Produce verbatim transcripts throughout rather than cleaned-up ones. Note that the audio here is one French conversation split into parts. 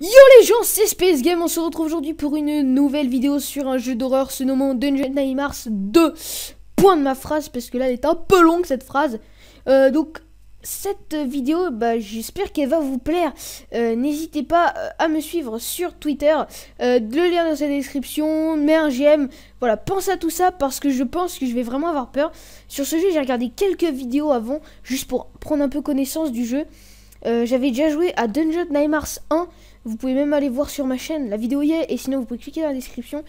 Yo les gens, c'est Space Game, on se retrouve aujourd'hui pour une nouvelle vidéo sur un jeu d'horreur se nommant Dungeon Nightmares deux. Point de ma phrase, parce que là elle est un peu longue cette phrase. Euh, donc cette vidéo, bah, j'espère qu'elle va vous plaire. Euh, N'hésitez pas à me suivre sur Twitter, euh, le lien dans sa description, mets un j'aime. Voilà, pense à tout ça parce que je pense que je vais vraiment avoir peur. Sur ce jeu, j'ai regardé quelques vidéos avant, juste pour prendre un peu connaissance du jeu. Euh, J'avais déjà joué à Dungeon Nightmares un. Vous pouvez même aller voir sur ma chaîne, la vidéo y est, et sinon vous pouvez cliquer dans la description.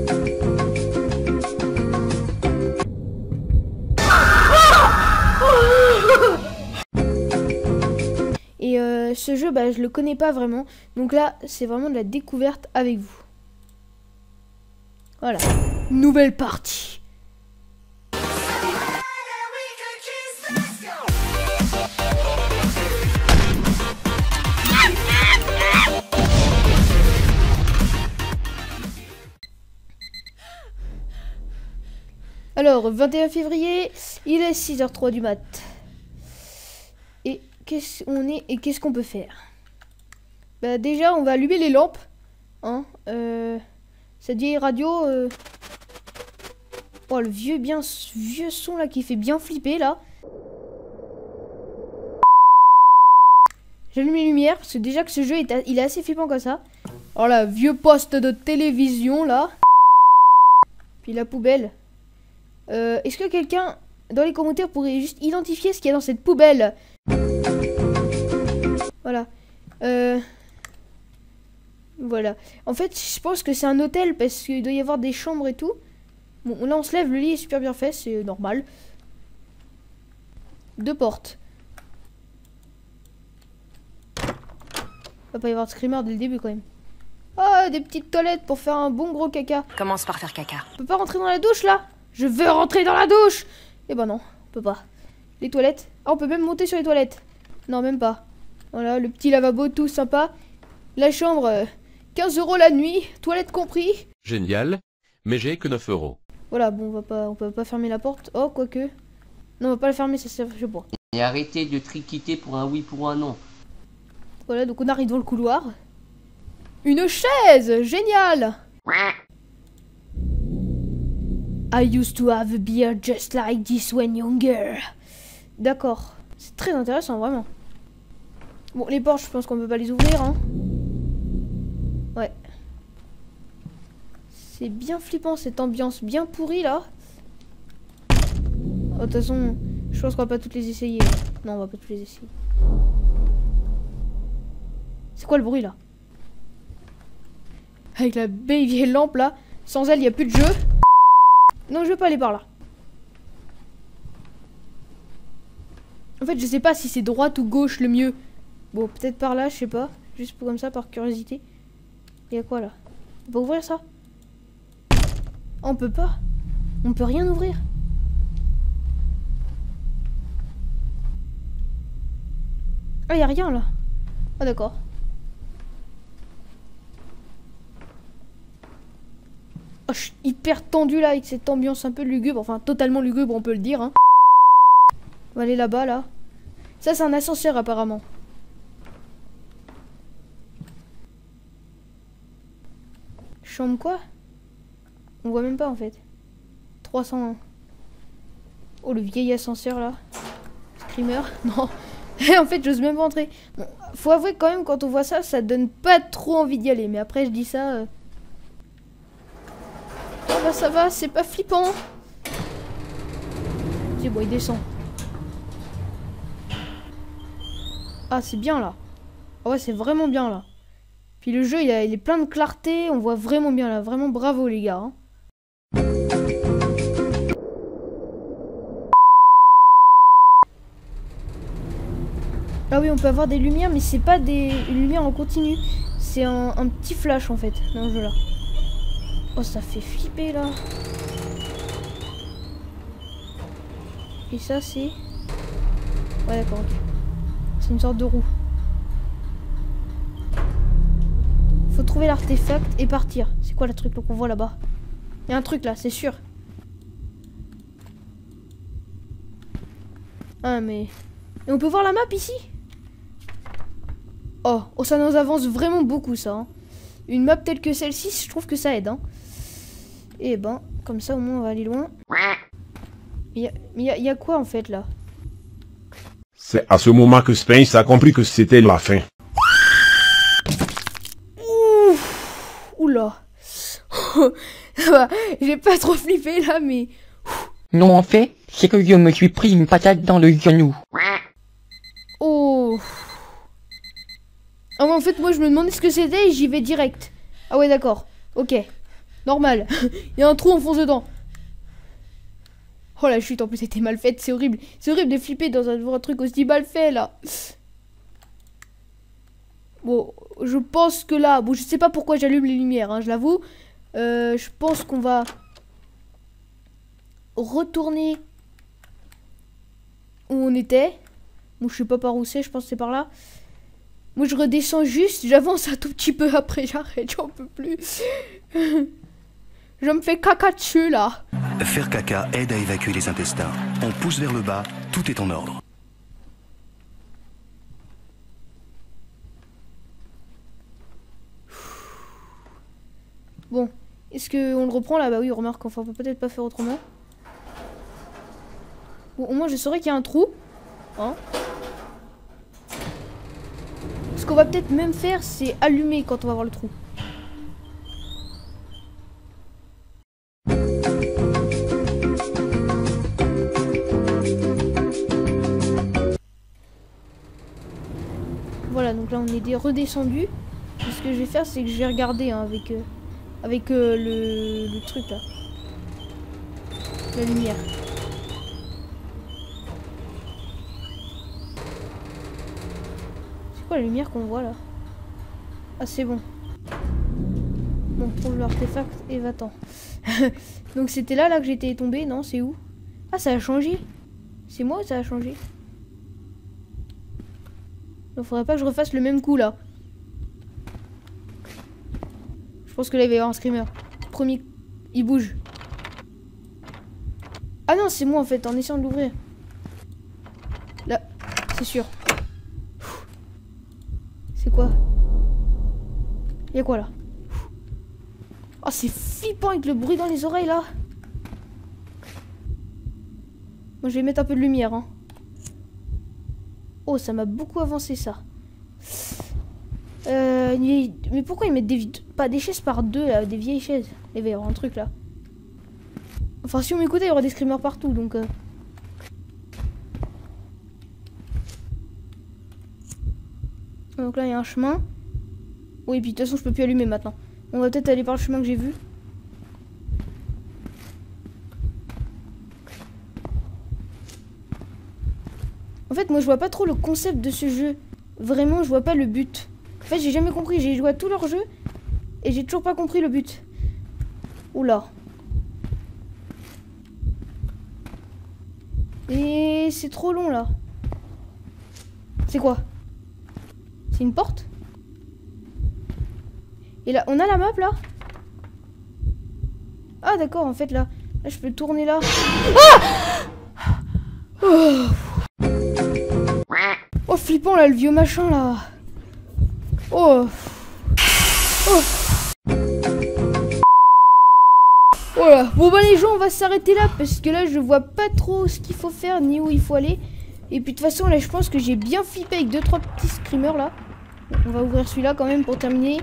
Et euh, ce jeu, bah, je le connais pas vraiment, donc là, c'est vraiment de la découverte avec vous. Voilà, nouvelle partie. Alors, vingt et un février, il est six heures trois du mat. Et qu'est-ce qu'on est et qu'est-ce qu'on peut faire? Bah déjà, on va allumer les lampes. Hein, euh, cette vieille radio. Euh... Oh, le vieux, bien, vieux son là qui fait bien flipper là. J'allume les lumières parce que déjà que ce jeu est, il est assez flippant comme ça. Alors là, vieux poste de télévision là. Puis la poubelle. Euh, Est-ce que quelqu'un dans les commentaires pourrait juste identifier ce qu'il y a dans cette poubelle? Voilà. Euh... Voilà. En fait, je pense que c'est un hôtel parce qu'il doit y avoir des chambres et tout. Bon, là on se lève, le lit est super bien fait, c'est normal. Deux portes. Il va pas y avoir de screamer dès le début quand même. Ah, des petites toilettes pour faire un bon gros caca. Commence par faire caca. On peut pas rentrer dans la douche là? Je veux rentrer dans la douche! Eh ben non, on peut pas. Les toilettes. Ah, on peut même monter sur les toilettes. Non, même pas. Voilà, le petit lavabo, tout sympa. La chambre, euh, quinze euros la nuit, toilette compris. Génial, mais j'ai que neuf euros. Voilà, bon, on va pas, on peut pas fermer la porte. Oh, quoique. Non, on va pas la fermer, ça sert, je sais pas. Et arrêtez de triquiter pour un oui, pour un non. Voilà, donc on arrive dans le couloir. Une chaise! Génial! I used to have a beer just like this when younger. D'accord. C'est très intéressant, vraiment. Bon, les portes, je pense qu'on peut pas les ouvrir, hein. Ouais. C'est bien flippant, cette ambiance bien pourrie, là. Oh, de toute façon, je pense qu'on va pas toutes les essayer. Non, on va pas toutes les essayer. C'est quoi le bruit, là? Avec la belle vieille lampe, là. Sans elle, il n'y a plus de jeu. Non, je veux pas aller par là. En fait, je sais pas si c'est droite ou gauche le mieux. Bon, peut-être par là, je sais pas. Juste pour comme ça, par curiosité. Il y a quoi là? On peut ouvrir ça? On peut pas. On peut rien ouvrir. Ah, y a rien là. Ah, d'accord. Oh, je suis hyper tendu là avec cette ambiance un peu lugubre, enfin totalement lugubre on peut le dire hein. On va aller là-bas là. Ça c'est un ascenseur apparemment. Chambre quoi? On voit même pas en fait. trois cent un. Oh le vieil ascenseur là. Screamer. Non. En fait j'ose même pas entrer. Bon, faut avouer quand même quand on voit ça, ça donne pas trop envie d'y aller. Mais après je dis ça... Euh... Oh bah ça va, c'est pas flippant. C'est bon, il descend. Ah, c'est bien là. Oh ouais, c'est vraiment bien là. Puis le jeu, il, a, il est plein de clarté. On voit vraiment bien là. Vraiment bravo les gars. Hein. Ah oui, on peut avoir des lumières, mais c'est pas des lumières en continu. C'est un, un petit flash en fait dans le jeu là. Oh, ça fait flipper là. Et ça c'est... Ouais d'accord, ok. C'est une sorte de roue. Faut trouver l'artefact et partir. C'est quoi le truc qu'on voit là-bas? Il y a un truc là, c'est sûr. Ah mais... Et on peut voir la map ici? Oh, oh, ça nous avance vraiment beaucoup ça. Hein. Une map telle que celle-ci, je trouve que ça aide. Hein. Et ben, comme ça au moins on va aller loin. Mais il y, y, y a quoi en fait là? C'est à ce moment que Spence a compris que c'était la fin. Ouh, oula. J'ai pas trop flippé là, mais... Non, en fait, c'est que je me suis pris une patate dans le genou. Oh. Ah, mais en fait, moi, je me demandais ce que c'était et j'y vais direct. Ah ouais, d'accord. Ok. Normal. Il y a un trou, on fonce dedans. Oh, la chute, en plus, c'était mal faite. C'est horrible. C'est horrible de flipper dans un, un truc aussi mal fait, là. Bon, je pense que là... Bon, je sais pas pourquoi j'allume les lumières, hein, je l'avoue. Euh, je pense qu'on va... retourner où on était. Bon, je sais pas par où c'est, je pense que c'est par là. Moi, je redescends juste. J'avance un tout petit peu après, j'arrête, j'en peux plus. Je me fais caca dessus, là. Faire caca aide à évacuer les intestins. On pousse vers le bas, tout est en ordre. Bon, est-ce qu'on le reprend là? Bah oui, remarque, enfin, on peut peut-être pas faire autrement. Bon, au moins, je saurais qu'il y a un trou. Hein? Ce qu'on va peut-être même faire, c'est allumer quand on va voir le trou. Voilà, donc là on est redescendu. Et ce que je vais faire, c'est que je vais regarder hein, avec, euh, avec euh, le, le truc là. La lumière. C'est quoi la lumière qu'on voit là? Ah, c'est bon. Bon, trouve l'artefact et va-t'en. Donc c'était là, là que j'étais tombé, non? C'est où? Ah, ça a changé. C'est moi ou ça a changé? Il faudrait pas que je refasse le même coup là. Je pense que là il va y avoir un screamer. Premier, il bouge. Ah non, c'est moi en fait, en essayant de l'ouvrir. Là, c'est sûr. C'est quoi? Il y a quoi là? Oh, c'est flippant avec le bruit dans les oreilles là. Moi je vais mettre un peu de lumière hein. Oh, ça m'a beaucoup avancé ça. Euh, vieille... Mais pourquoi ils mettent des pas des chaises par deux là, des vieilles chaises? Il va y avoir un truc là. Enfin, si on m'écoutait, il y aura des screamers partout donc. Euh... Donc là, il y a un chemin. Oui, puis de toute façon, je peux plus allumer maintenant. On va peut-être aller par le chemin que j'ai vu. En fait, moi, je vois pas trop le concept de ce jeu. Vraiment, je vois pas le but. En fait, j'ai jamais compris. J'ai joué à tous leurs jeux et j'ai toujours pas compris le but. Oula. Et c'est trop long, là. C'est quoi? C'est une porte? Et là, on a la map, là? Ah, d'accord, en fait, là. Là, je peux tourner là. Ah! Oh! Oh, flippant là, le vieux machin là. Oh. Oh. Voilà. Bon bah les gens, on va s'arrêter là parce que là je vois pas trop ce qu'il faut faire ni où il faut aller. Et puis de toute façon là je pense que j'ai bien flippé avec deux trois petits screamers là. On va ouvrir celui-là quand même pour terminer.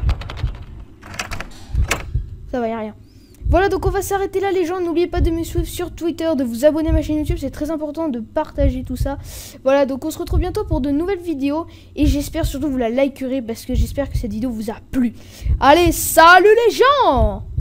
Ça va, y a rien. Voilà, donc on va s'arrêter là les gens, n'oubliez pas de me suivre sur Twitter, de vous abonner à ma chaîne YouTube, c'est très important de partager tout ça. Voilà, donc on se retrouve bientôt pour de nouvelles vidéos et j'espère surtout que vous la likerez parce que j'espère que cette vidéo vous a plu. Allez, salut les gens!